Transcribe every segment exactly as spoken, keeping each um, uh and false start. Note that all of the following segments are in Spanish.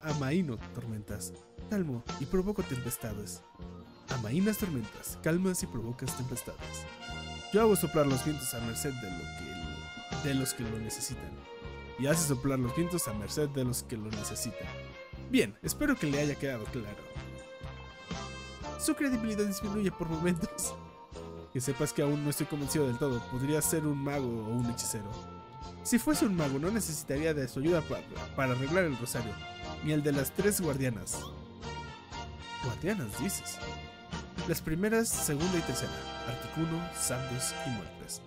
amaino tormentas, calmo y provoco tempestades. Amainas tormentas, calmas y provocas tempestades. Yo hago soplar los vientos a merced de, lo que, de los que lo necesitan. Y hace soplar los vientos a merced de los que lo necesitan. Bien, espero que le haya quedado claro. Su credibilidad disminuye por momentos. Que sepas que aún no estoy convencido del todo. Podría ser un mago o un hechicero. Si fuese un mago no necesitaría de su ayuda para, para arreglar el rosario. Ni el de las tres guardianas. ¿Guardianas dices? Las primeras, segunda y tercera. Articuno, Santos y Muertes.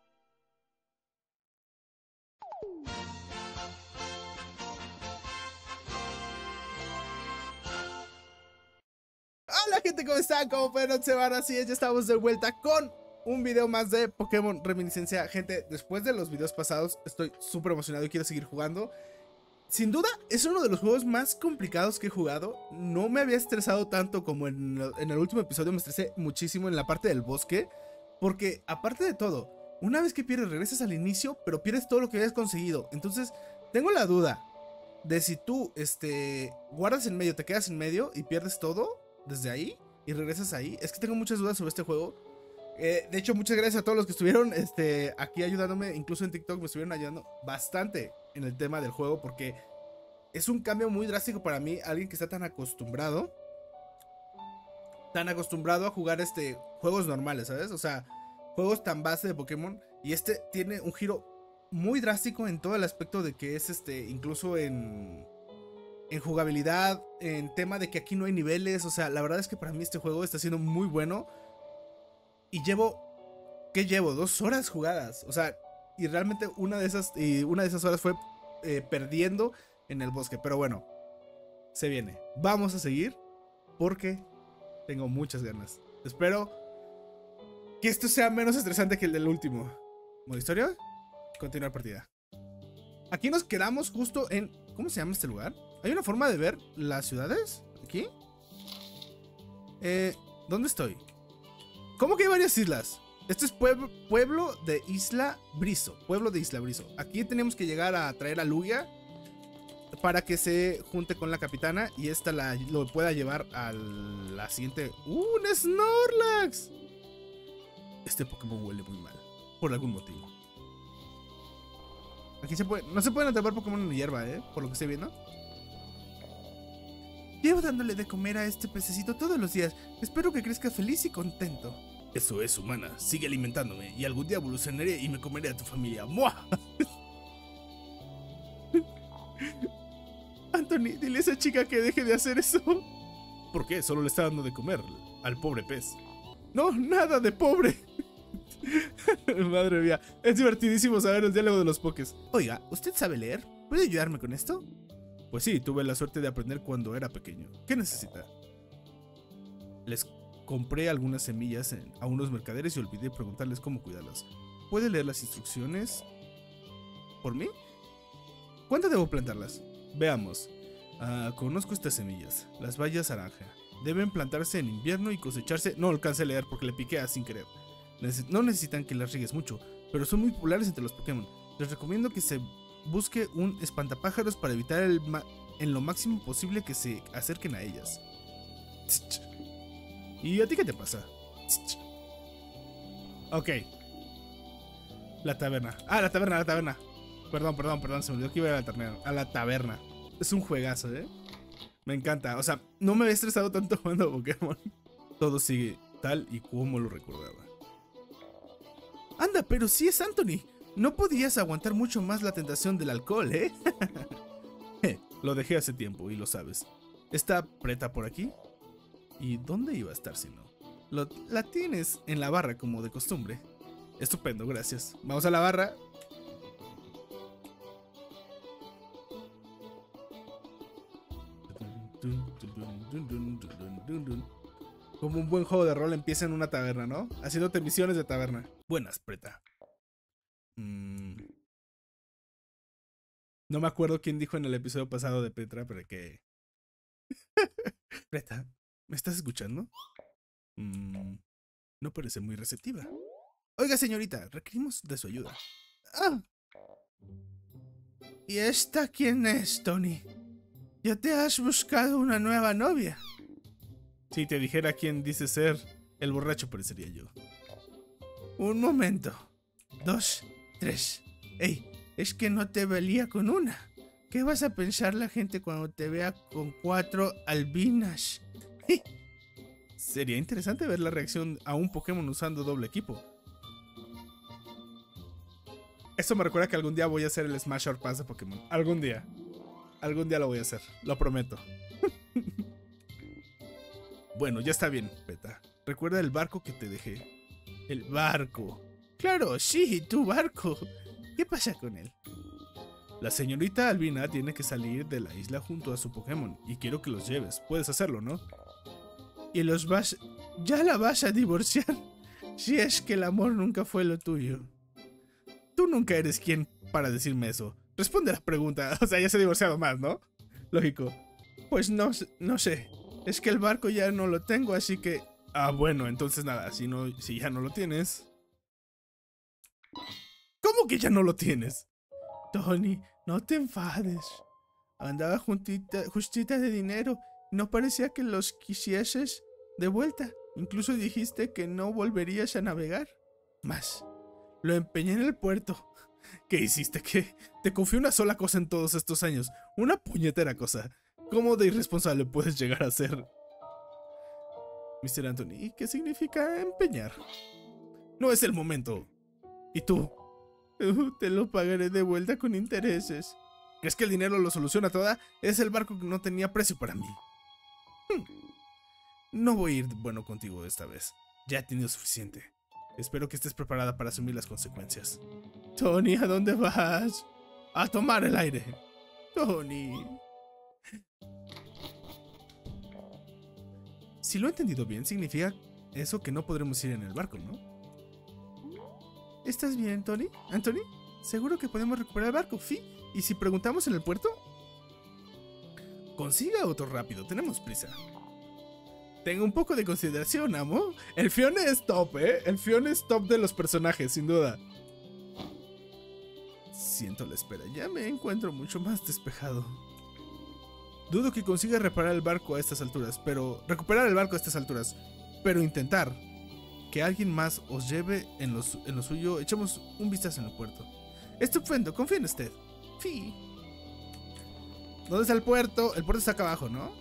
Hola gente, ¿cómo están? ¿Cómo pueden observar? Así es, ya estamos de vuelta con un video más de Pokémon Reminiscencia. Gente, después de los videos pasados estoy súper emocionado y quiero seguir jugando. Sin duda, es uno de los juegos más complicados que he jugado. No me había estresado tanto como en, en el último episodio. Me estresé muchísimo en la parte del bosque. Porque, aparte de todo, una vez que pierdes, regresas al inicio, pero pierdes todo lo que habías conseguido. Entonces, tengo la duda de si tú, este, guardas en medio, te quedas en medio y pierdes todo desde ahí y regresas ahí. Es que tengo muchas dudas sobre este juego. Eh, de hecho, muchas gracias a todos los que estuvieron este, aquí ayudándome. Incluso en TikTok me estuvieron ayudando bastante en el tema del juego, porque es un cambio muy drástico para mí. Alguien que está tan acostumbrado Tan acostumbrado a jugar este juegos normales, ¿sabes? O sea, juegos tan base de Pokémon. Y este tiene un giro muy drástico en todo el aspecto de que es este, incluso en En jugabilidad, en tema de que aquí no hay niveles. O sea, la verdad es que para mí este juego está siendo muy bueno. Y llevo, ¿qué llevo? Dos horas jugadas. O sea, y realmente una de esas, y una de esas horas fue eh, perdiendo en el bosque. Pero bueno, se viene. Vamos a seguir porque tengo muchas ganas. Espero que esto sea menos estresante que el del último. ¿Modo historia? Continuar partida. Aquí nos quedamos justo en... ¿Cómo se llama este lugar? ¿Hay una forma de ver las ciudades? ¿Aquí? Eh, ¿dónde estoy? ¿Cómo que hay varias islas? Esto es pueblo, pueblo de Isla Brizo. Pueblo de Isla Brizo. Aquí tenemos que llegar a traer a Lugia para que se junte con la capitana y esta la, lo pueda llevar a la siguiente... ¡Uh, un Snorlax! Este Pokémon huele muy mal, por algún motivo. Aquí se puede, no se pueden atrapar Pokémon en hierba, ¿eh? Por lo que estoy viendo. Llevo dándole de comer a este pececito todos los días. Espero que crezca feliz y contento. Eso es, humana. Sigue alimentándome y algún día evolucionaré y me comeré a tu familia. ¡Muah! Anthony, dile a esa chica que deje de hacer eso. ¿Por qué? Solo le está dando de comer al pobre pez. No, nada de pobre. Madre mía, es divertidísimo saber el diálogo de los pokés. Oiga, ¿usted sabe leer? ¿Puede ayudarme con esto? Pues sí, tuve la suerte de aprender cuando era pequeño. ¿Qué necesita? Les compré algunas semillas en, a unos mercaderes y olvidé preguntarles cómo cuidarlas. ¿Puede leer las instrucciones por mí? ¿Cuándo debo plantarlas? Veamos. Uh, conozco estas semillas. Las bayas naranja. Deben plantarse en invierno y cosecharse... No alcancé a leer porque le piqué sin querer. No necesitan que las riegues mucho, pero son muy populares entre los Pokémon. Les recomiendo que se busque un espantapájaros para evitar el en lo máximo posible que se acerquen a ellas. ¿Y a ti qué te pasa? Ok. La taberna. Ah, la taberna, la taberna. Perdón, perdón, perdón, se me olvidó que iba a la taberna. A la taberna. Es un juegazo, ¿eh? Me encanta. O sea, no me había estresado tanto jugando a Pokémon. Todo sigue tal y como lo recordaba. Anda, pero sí es Anthony. No podías aguantar mucho más la tentación del alcohol, ¿eh? Lo dejé hace tiempo y lo sabes. ¿Está Preta por aquí? ¿Y dónde iba a estar si no? Lo, la tienes en la barra como de costumbre. Estupendo, gracias. Vamos a la barra. Como un buen juego de rol empieza en una taberna, ¿no? Haciéndote misiones de taberna. Buenas, Preta. Mm. No me acuerdo quién dijo en el episodio pasado de Petra, pero que... Preta, ¿me estás escuchando? Mm. No parece muy receptiva. Oiga, señorita, requerimos de su ayuda. Ah. ¿Y esta quién es, Tony? ¿Ya te has buscado una nueva novia? Si te dijera quién dice ser, el borracho parecería yo. Un momento. Dos, tres. Ey, es que no te valía con una. ¿Qué vas a pensar la gente cuando te vea con cuatro albinas? Sería interesante ver la reacción a un Pokémon usando doble equipo. Esto me recuerda que algún día voy a hacer el Smash or Pass de Pokémon. Algún día. Algún día lo voy a hacer. Lo prometo. Bueno, ya está bien, Peta. Recuerda el barco que te dejé. El barco. Claro, sí, tu barco. ¿Qué pasa con él? La señorita Albina tiene que salir de la isla junto a su Pokémon y quiero que los lleves. Puedes hacerlo, ¿no? Y los vas... ¿Ya la vas a divorciar? Si es que el amor nunca fue lo tuyo. Tú nunca eres quien para decirme eso. Responde la pregunta. O sea, ya se ha divorciado más, ¿no? Lógico. Pues no, no sé. Es que el barco ya no lo tengo, así que... Ah, bueno, entonces nada. Si, no, si ya no lo tienes... ¿Cómo que ya no lo tienes? Tony, no te enfades. Andaba juntita, justita de dinero. No parecía que los quisieses de vuelta. Incluso dijiste que no volverías a navegar. Más, lo empeñé en el puerto. ¿Qué hiciste? ¿Qué? Te confié una sola cosa en todos estos años. Una puñetera cosa. ¿Cómo de irresponsable puedes llegar a ser? mister Anthony, ¿qué significa empeñar? No es el momento. ¿Y tú? Uh, te lo pagaré de vuelta con intereses. ¿Crees que el dinero lo soluciona toda? Es el barco que no tenía precio para mí. Hmm. No voy a ir bueno contigo esta vez. Ya he tenido suficiente. Espero que estés preparada para asumir las consecuencias. Tony, ¿a dónde vas? A tomar el aire. Tony. Si lo he entendido bien, significa eso que no podremos ir en el barco, ¿no? ¿Estás bien, Tony? ¿Anthony? ¿Seguro que podemos recuperar el barco, Fi? ¿Y si preguntamos en el puerto? Consiga otro rápido, tenemos prisa. Tengo un poco de consideración, amo. El Fione es top, ¿eh? El Fione es top de los personajes, sin duda. Siento la espera, ya me encuentro mucho más despejado. Dudo que consiga reparar el barco a estas alturas, pero... Recuperar el barco a estas alturas, pero intentar que alguien más os lleve en, los, en lo suyo. Echemos un vistazo en el puerto. Estupendo, confío en usted. Sí. ¿Dónde está el puerto? El puerto está acá abajo, ¿no?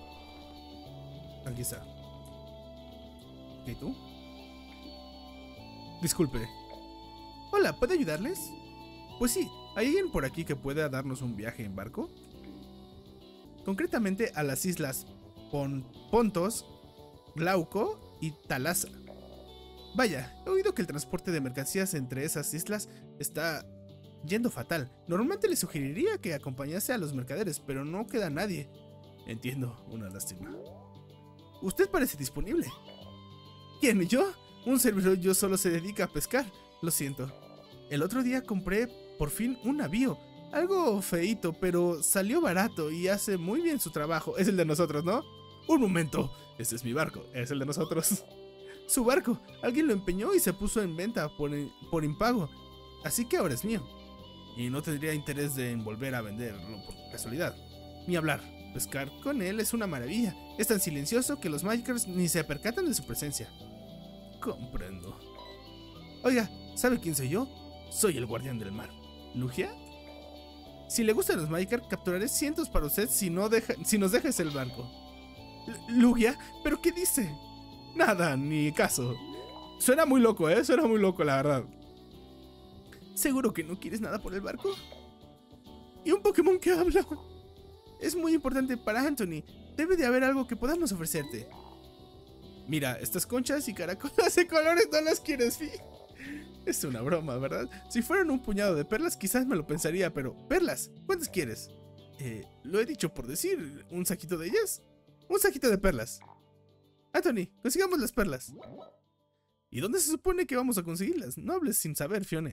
Aquí está. ¿Y tú? Disculpe. Hola, ¿puedo ayudarles? Pues sí, ¿hay alguien por aquí que pueda darnos un viaje en barco? Concretamente a las islas Pon Pontos, Glauco y Talasa. Vaya, he oído que el transporte de mercancías entre esas islas está yendo fatal. Normalmente le sugeriría que acompañase a los mercaderes, pero no queda nadie. Entiendo, una lástima. Usted parece disponible. ¿Quién? ¿Yo? Un servidor yo solo se dedica a pescar. Lo siento. El otro día compré por fin un navío. Algo feíto, pero salió barato y hace muy bien su trabajo. Es el de nosotros, ¿no? Un momento. Ese es mi barco. Es el de nosotros. Su barco. Alguien lo empeñó y se puso en venta por, por impago. Así que ahora es mío. Y no tendría interés de en volver a venderlo por casualidad. Ni hablar. Pescar con él es una maravilla. Es tan silencioso que los Magikarps ni se percatan de su presencia. Comprendo. Oiga, ¿sabe quién soy yo? Soy el guardián del mar. ¿Lugia? Si le gustan los Magikarp, capturaré cientos para usted si, no deja, si nos dejas el barco. ¿Lugia? ¿Pero qué dice? Nada, ni caso. Suena muy loco, ¿eh? Suena muy loco, la verdad. ¿Seguro que no quieres nada por el barco? ¿Y un Pokémon que habla? Es muy importante para Anthony. Debe de haber algo que podamos ofrecerte. Mira, estas conchas y caracolas de colores no las quieres, Fi. Es una broma, ¿verdad? Si fueran un puñado de perlas quizás me lo pensaría, pero... ¿Perlas? ¿Cuántas quieres? Eh, lo he dicho por decir. ¿Un saquito de ellas? Un saquito de perlas. Anthony, consigamos las perlas. ¿Y dónde se supone que vamos a conseguirlas? No hables sin saber, Fione.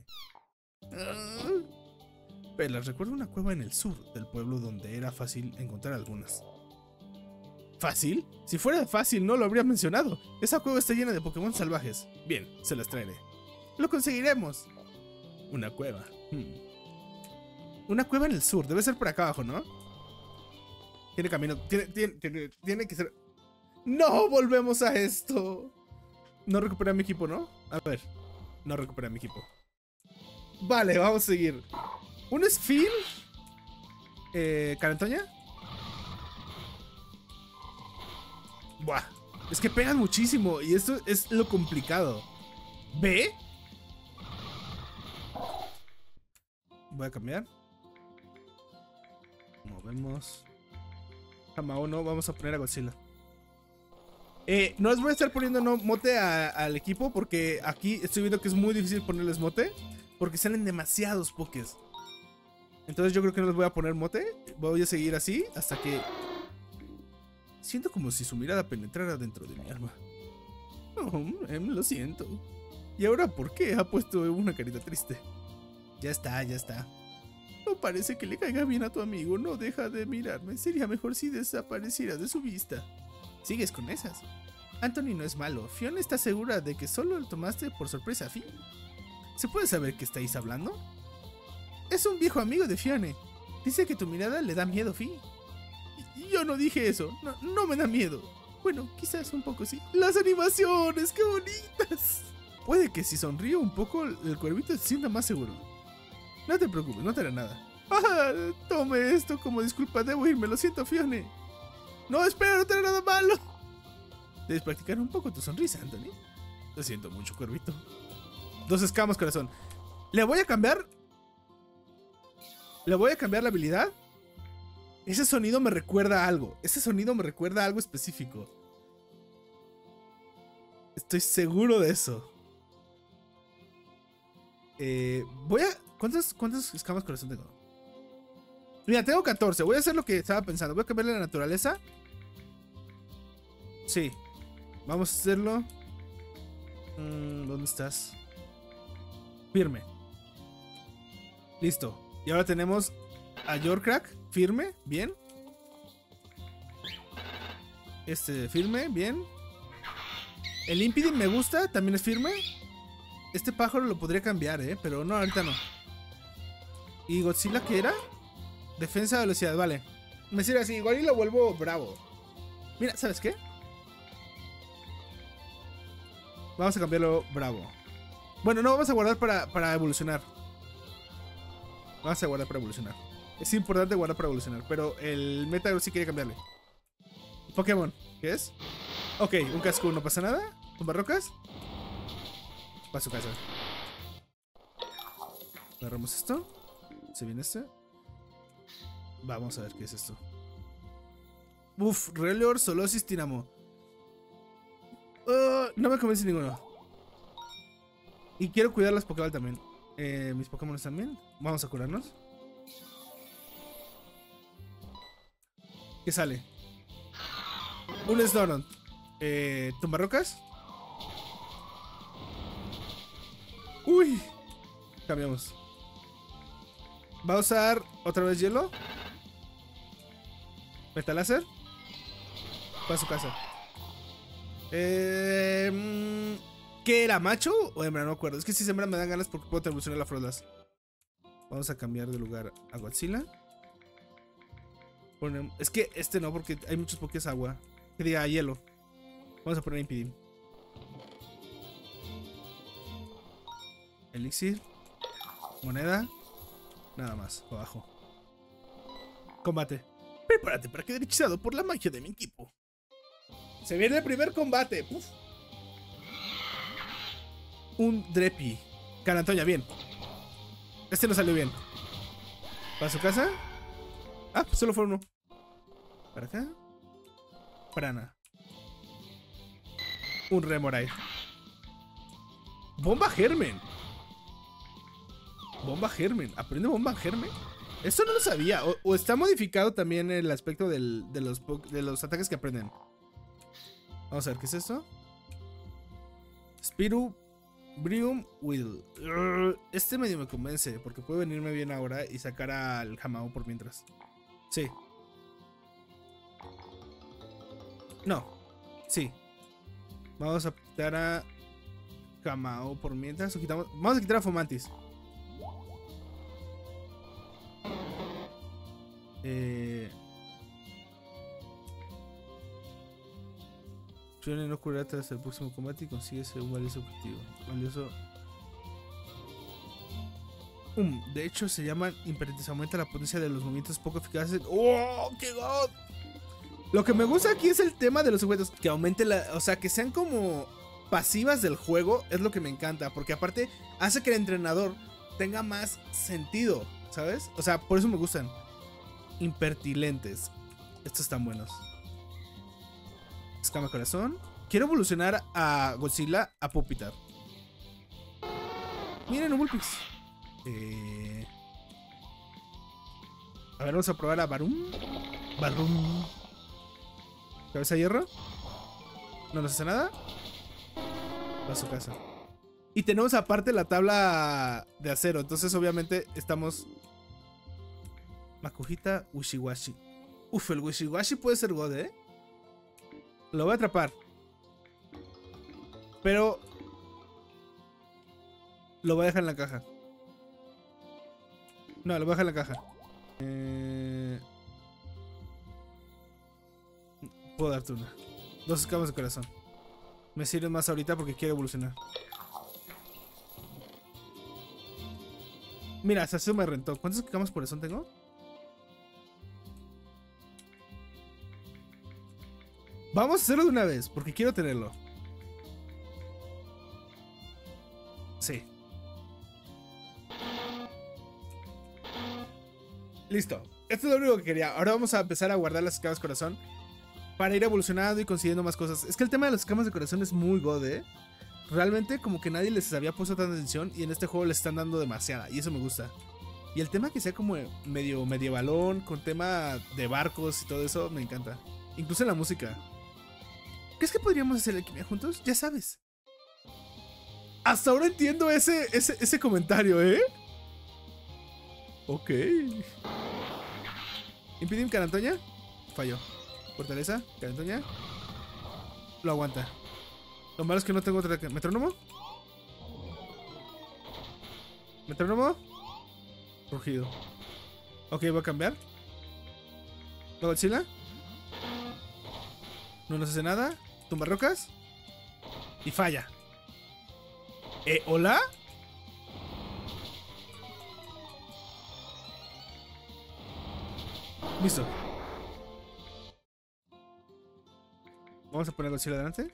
Uh, perlas, recuerdo una cueva en el sur del pueblo donde era fácil encontrar algunas. ¿Fácil? Si fuera fácil no lo habría mencionado. Esa cueva está llena de Pokémon salvajes. Bien, se las traeré. Lo conseguiremos. Una cueva. Hmm. Una cueva en el sur. Debe ser por acá abajo, ¿no? Tiene camino. Tiene, tiene, tiene, tiene que ser. ¡No! Volvemos a esto. No recuperé a mi equipo, ¿no? A ver. No recuperé a mi equipo. Vale, vamos a seguir. Un Sphere. Eh, ¿Carantoña? Buah. Es que pegan muchísimo. Y esto es lo complicado. ¿Ve? Voy a cambiar. Movemos. Hamao no, vamos a poner a Godzilla. Eh, no les voy a estar poniendo no, mote a, al equipo porque aquí estoy viendo que es muy difícil ponerles mote porque salen demasiados pokés. Entonces yo creo que no les voy a poner mote. Voy a seguir así hasta que... Siento como si su mirada penetrara dentro de mi alma. Oh, em, lo siento. ¿Y ahora por qué ha puesto una carita triste? Ya está, ya está. No parece que le caiga bien a tu amigo. No deja de mirarme. Sería mejor si desapareciera de su vista. ¿Sigues con esas? Anthony no es malo. Fiona está segura de que solo lo tomaste por sorpresa a Finn. ¿Se puede saber qué estáis hablando? Es un viejo amigo de Fiona. Dice que tu mirada le da miedo, Finn. Yo no dije eso. No, no me da miedo. Bueno, quizás un poco sí. ¡Las animaciones! ¡Qué bonitas! Puede que si sonrío un poco el cuervito se sienta más seguro. No te preocupes, no te hará nada. Ah, tome esto como disculpa, debo irme, lo siento, Fiona. No, espera, no te hará nada malo. Debes practicar un poco tu sonrisa, Anthony. Lo siento mucho, cuervito. Dos escamas, corazón. Le voy a cambiar. Le voy a cambiar la habilidad. Ese sonido me recuerda a algo. Ese sonido me recuerda a algo específico. Estoy seguro de eso. Eh, voy a... ¿Cuántas, cuántas escamas corazón tengo? Mira, tengo catorce. Voy a hacer lo que estaba pensando. Voy a cambiarle la naturaleza. Sí. Vamos a hacerlo. Mm, ¿Dónde estás? Firme. Listo. Y ahora tenemos a Yorkrak. Firme. Bien. Este, firme. Bien. El Impidin me gusta. También es firme. Este pájaro lo podría cambiar, eh. Pero no, ahorita no. ¿Y Godzilla qué era? Defensa de velocidad, vale. Me sirve así, igual y lo vuelvo bravo. Mira, ¿sabes qué? Vamos a cambiarlo bravo. Bueno, no, vamos a guardar para, para evolucionar. Vamos a guardar para evolucionar. Es importante guardar para evolucionar. Pero el Metagross sí quiere cambiarle. Pokémon, ¿qué es? Ok, un casco, no pasa nada. Tumbarrocas. Para su casa. Agarramos esto. Se viene este. Vamos a ver qué es esto. Uf, Relior, Solosis, Tinamo. Uh, no me convence ninguno. Y quiero cuidar las Pokéball también. Eh, mis Pokémon también. Vamos a curarnos. ¿Qué sale? Un Snorunt. Eh, Tumbarrocas. Uy. Cambiamos. Va a usar otra vez hielo. Metaláser. Para su casa. Eh, ¿Qué era? ¿Macho o hembra? No me acuerdo. Es que si es hembra me dan ganas porque puedo evolucionar la Frodas. Vamos a cambiar de lugar a Godzilla. Ponemos, es que este no, porque hay muchos Pokés agua. Que diga hielo. Vamos a poner Impidin. Elixir. Moneda. Nada más, abajo. Combate. Prepárate para quedar hechizado por la magia de mi equipo. Se viene el primer combate. Uf. Un Drepi. Carantoña, bien. Este no salió bien. ¿Para su casa? Ah, pues solo fue uno. ¿Para acá? Prana. Un Remoraid. Bomba Germen. Bomba Germen. ¿Aprende Bomba Germen? Esto no lo sabía. O, o está modificado también el aspecto del, de, los, de los ataques que aprenden. Vamos a ver, ¿qué es esto? Spiru Brium Will. Este medio me convence, porque puede venirme bien ahora y sacar al Hamao por mientras. Sí. No. Sí. Vamos a quitar a Hamao por mientras. O quitamos, vamos a quitar a Fomantis. Eh, Suena no curar tras el próximo combate y consigues un valioso objetivo. Valioso. Um, de hecho, se llaman imperatives. Aumenta la potencia de los movimientos poco eficaces. ¡Oh, qué god! Lo que me gusta aquí es el tema de los objetos. Que aumente la. O sea, que sean como pasivas del juego. Es lo que me encanta. Porque aparte, hace que el entrenador tenga más sentido. ¿Sabes? O sea, por eso me gustan. Impertilentes. Estos están buenos. Escama corazón. Quiero evolucionar a Godzilla a Pupitar. Miren, un Vulpix. Eh... A ver, vamos a probar a Barum. Barum. Cabeza de hierro. No nos hace nada. Va a su casa. Y tenemos aparte la tabla de acero. Entonces obviamente estamos... Makujita Wishiwashi. Uf, el Wishiwashi puede ser God, ¿eh? Lo voy a atrapar. Pero... Lo voy a dejar en la caja. No, lo voy a dejar en la caja. Eh... Puedo darte una. Dos escamas de corazón. Me sirve más ahorita porque quiero evolucionar. Mira, hasta eso me rentó. ¿Cuántas escamas de corazón tengo? Vamos a hacerlo de una vez, porque quiero tenerlo. Sí. Listo. Esto es lo único que quería. Ahora vamos a empezar a guardar las escamas de corazón para ir evolucionando y consiguiendo más cosas. Es que el tema de las escamas de corazón es muy god, ¿eh? Realmente como que nadie les había puesto tanta atención y en este juego les están dando demasiada. Y eso me gusta. Y el tema que sea como medio medievalón, con tema de barcos y todo eso, me encanta. Incluso la música. ¿Crees que podríamos hacer alquimia juntos? Ya sabes. Hasta ahora entiendo ese, ese, ese comentario, ¿eh? Ok. Impedim Carantoña. Falló. Fortaleza. Carantoña. Lo aguanta. Lo malo es que no tengo otra... ¿Metrónomo? ¿Metrónomo? Rugido. Ok, voy a cambiar. ¿La Godzilla? No nos hace nada. Tumba rocas. Y falla. ¿Eh? ¿Hola? Listo. Vamos a poner Godzilla adelante.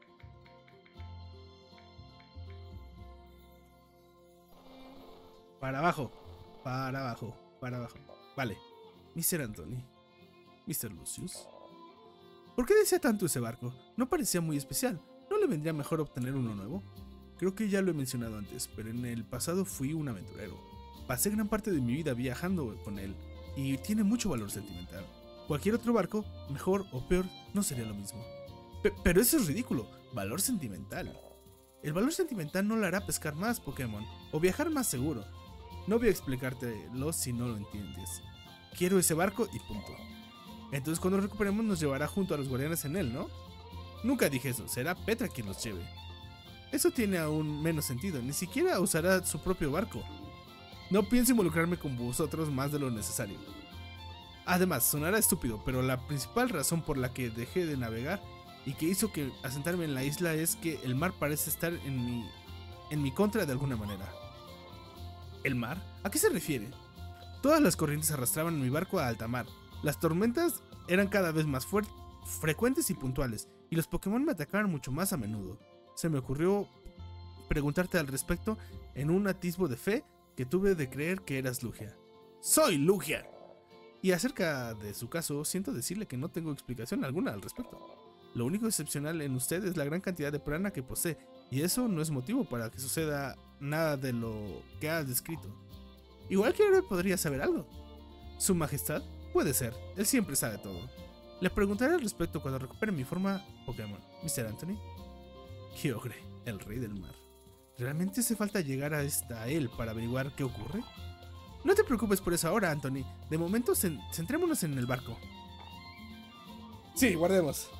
Para abajo. Para abajo. Para abajo. Vale. mister Anthony. mister Lucius. ¿Por qué desea tanto ese barco? No parecía muy especial. ¿No le vendría mejor obtener uno nuevo? Creo que ya lo he mencionado antes, pero en el pasado fui un aventurero. Pasé gran parte de mi vida viajando con él, y tiene mucho valor sentimental. Cualquier otro barco, mejor o peor, no sería lo mismo. P- pero eso es ridículo. Valor sentimental. El valor sentimental no le hará pescar más Pokémon, o viajar más seguro. No voy a explicártelo si no lo entiendes. Quiero ese barco y punto. Entonces cuando lo recuperemos nos llevará junto a los guardianes en él, ¿no? Nunca dije eso, será Petra quien los lleve. Eso tiene aún menos sentido, ni siquiera usará su propio barco. No pienso involucrarme con vosotros más de lo necesario. Además, sonará estúpido, pero la principal razón por la que dejé de navegar y que hizo que asentarme en la isla es que el mar parece estar en mi, en mi contra de alguna manera. ¿El mar? ¿A qué se refiere? Todas las corrientes arrastraban mi barco a alta mar. Las tormentas eran cada vez más frecuentes y puntuales, y los Pokémon me atacaban mucho más a menudo. Se me ocurrió preguntarte al respecto en un atisbo de fe que tuve de creer que eras Lugia. ¡Soy Lugia! Y acerca de su caso, siento decirle que no tengo explicación alguna al respecto. Lo único excepcional en usted es la gran cantidad de prana que posee, y eso no es motivo para que suceda nada de lo que has descrito. Igual que él podría saber algo. ¿Su majestad? Puede ser, él siempre sabe todo. Le preguntaré al respecto cuando recupere mi forma Pokémon. mister Anthony. Kyogre, el rey del mar. ¿Realmente hace falta llegar a, esta, a él para averiguar qué ocurre? No te preocupes por eso ahora, Anthony. De momento, centrémonos en el barco. Sí, guardemos.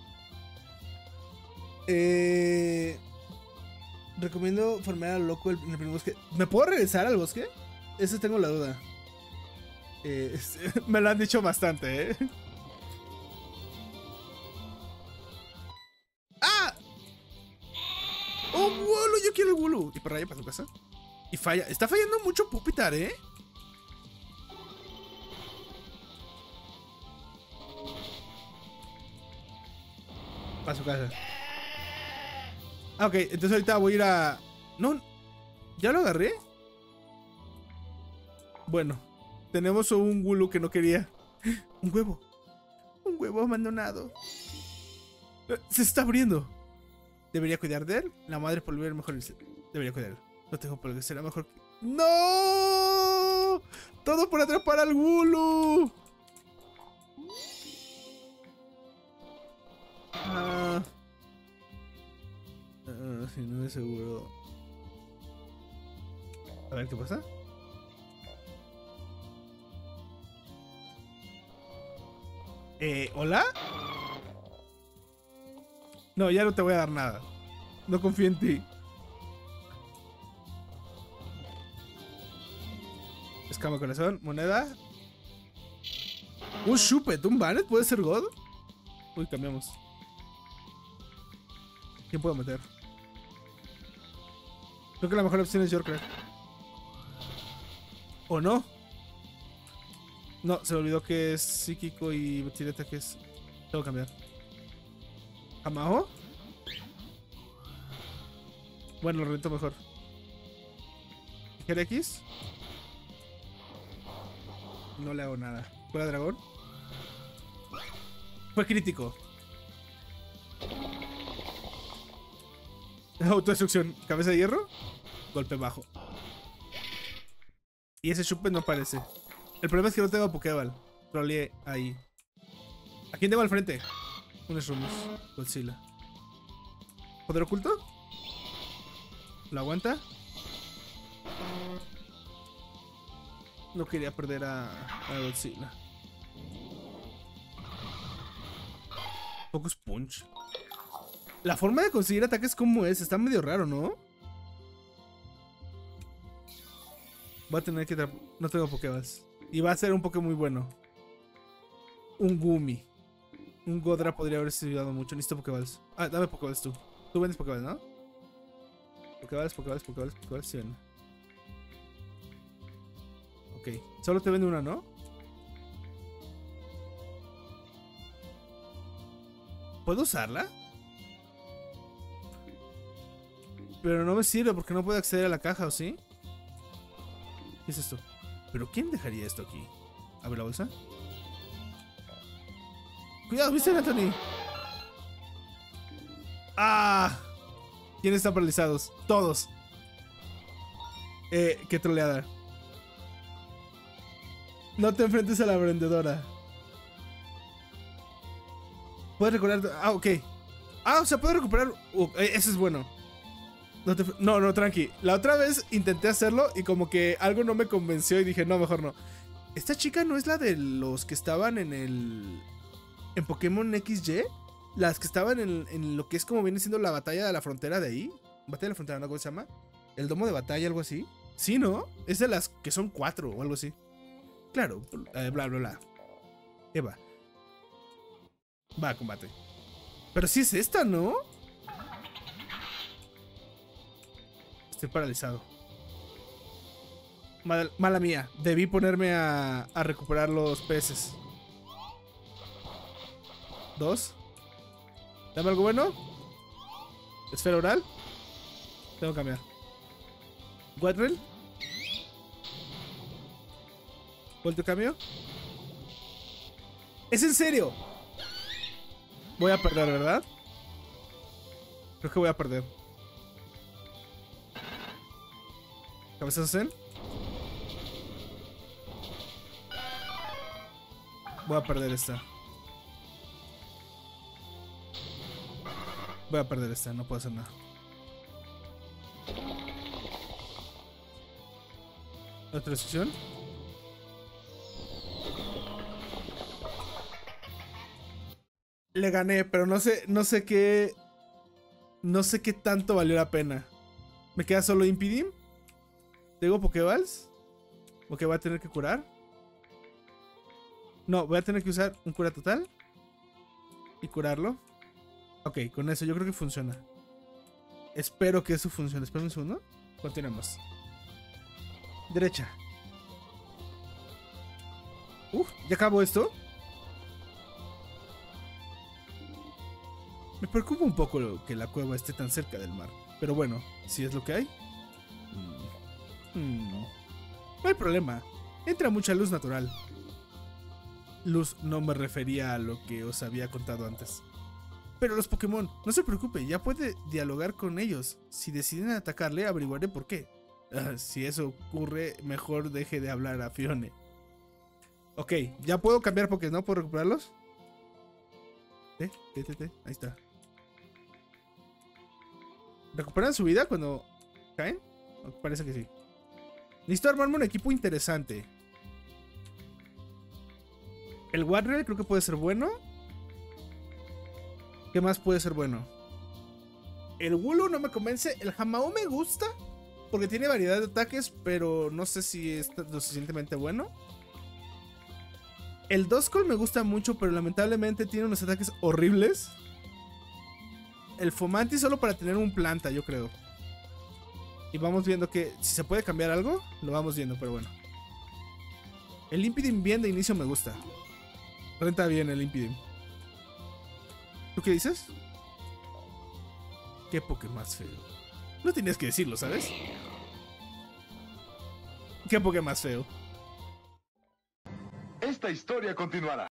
Eh... Recomiendo formar al loco en el primer bosque. ¿Me puedo regresar al bosque? Eso tengo la duda. Eh, me lo han dicho bastante, ¿eh? Wulu! Yo quiero el Wulu. Y para allá, para su casa. Y falla. Está fallando mucho Pupitar, ¿eh? Para su casa. Ah, ok. Entonces ahorita voy a ir a... No. ¿Ya lo agarré? Bueno. Tenemos un Wulu que no quería. Un huevo. Un huevo abandonado. Se está abriendo. Debería cuidar de él. La madre por volver mejor. Debería cuidar de él. No tengo por qué será mejor. Que... ¡No! Todo por atrapar al Wulu. Ah. Uh, si no es seguro. A ver qué pasa. Eh, ¿hola? No, ya no te voy a dar nada. No confío en ti. Escama corazón, moneda. Un Shuppet, un Bannet, ¿puede ser God? Uy, cambiamos. ¿Quién puedo meter? Creo que la mejor opción es Yorkcraft. ¿O no? No, se me olvidó que es psíquico y tiene ataques. Tengo que cambiar. ¿Amao? Bueno, lo rento mejor. ¿Tijera X? No le hago nada. ¿Fuera dragón? Fue crítico. Autodestrucción. Cabeza de hierro. Golpe bajo. Y ese Shuppet no aparece. El problema es que no tengo Pokéball. Troleé ahí. ¿A quién tengo al frente? Un Shrooms. Godzilla. ¿Poder oculto? ¿Lo aguanta? No quería perder a, a Godzilla. Focus Punch. La forma de conseguir ataques como es. Está medio raro, ¿no? Voy a tener que... No tengo Pokéballs. Y va a ser un Pokémon muy bueno. Un Gumi. Un Godra podría haberse ayudado mucho. Necesito Pokéballs. Ah, dame Pokéballs tú. Tú vendes Pokéballs, ¿no? Pokéballs, Pokéballs, Pokéballs, Pokéballs. Sí, vende. Ok. Solo te vende una, ¿no? ¿Puedo usarla? Pero no me sirve porque no puedo acceder a la caja, ¿o sí? ¿Qué es esto? ¿Pero quién dejaría esto aquí? A ver la bolsa. Cuidado, ¿viste, Anthony? ¡Ah! ¿Quiénes están paralizados? Todos. Eh, qué troleada. No te enfrentes a la vendedora. Puedes recuperar... Ah, ok. Ah, o sea, puedo recuperar... Uh, ese es bueno. No, te... no, no, tranqui. La otra vez intenté hacerlo y como que algo no me convenció y dije, no, mejor no. Esta chica no es la de los que estaban en el... En Pokémon equis ye. Las que estaban en, en lo que es como viene siendo la batalla de la frontera de ahí. Batalla de la frontera, ¿no? ¿Cómo se llama? El domo de batalla, algo así. Sí, ¿no? Es de las que son cuatro o algo así. Claro, eh, bla, bla, bla. Eva. Va a combate. Pero sí es esta, ¿no? Estoy paralizado. Mal, mala mía. Debí ponerme a, a recuperar los peces. Dos. Dame algo bueno. Esfera oral. Tengo que cambiar. Guatrel. Vuelto cambio. ¿Es en serio? Voy a perder, ¿verdad? Creo que voy a perder. ¿Cabezazo Zen? Voy a perder esta. Voy a perder esta, no puedo hacer nada. Otra decisión. Le gané, pero no sé, no sé qué. No sé qué tanto valió la pena. Me queda solo Impidim. ¿Tengo Pokéballs? ¿O que voy a tener que curar? No, voy a tener que usar un cura total. Y curarlo. Ok, con eso yo creo que funciona. Espero que eso funcione. Espera un segundo. Continuemos. Derecha. Uf, ¿ya acabó esto? Me preocupa un poco que la cueva esté tan cerca del mar. Pero bueno, si es lo que hay. Mm. Mm. No hay problema. Entra mucha luz natural. Luz no me refería a lo que os había contado antes. Pero los Pokémon, no se preocupe, ya puede dialogar con ellos. Si deciden atacarle, averiguaré por qué. Uh, si eso ocurre, mejor deje de hablar a Fione. Ok, ya puedo cambiar Pokémon, ¿no? ¿Puedo recuperarlos? ¿Eh? ¿Eh? ¿Eh? Ahí está. ¿Recuperan su vida cuando caen? Parece que sí. Necesito armarme un equipo interesante. El Warrior creo que puede ser bueno. ¿Qué más puede ser bueno? El Wooloo no me convence. El Hamau me gusta porque tiene variedad de ataques, pero no sé si es lo suficientemente bueno. El Duskull me gusta mucho, pero lamentablemente tiene unos ataques horribles. El Fomanti solo para tener un planta, yo creo. Y vamos viendo que si se puede cambiar algo, lo vamos viendo, pero bueno. El Impidimp bien de inicio me gusta. Renta bien el Impidimp. ¿Tú qué dices? Qué Pokémon más feo. No tenías que decirlo, ¿sabes? Qué Pokémon más feo. Esta historia continuará.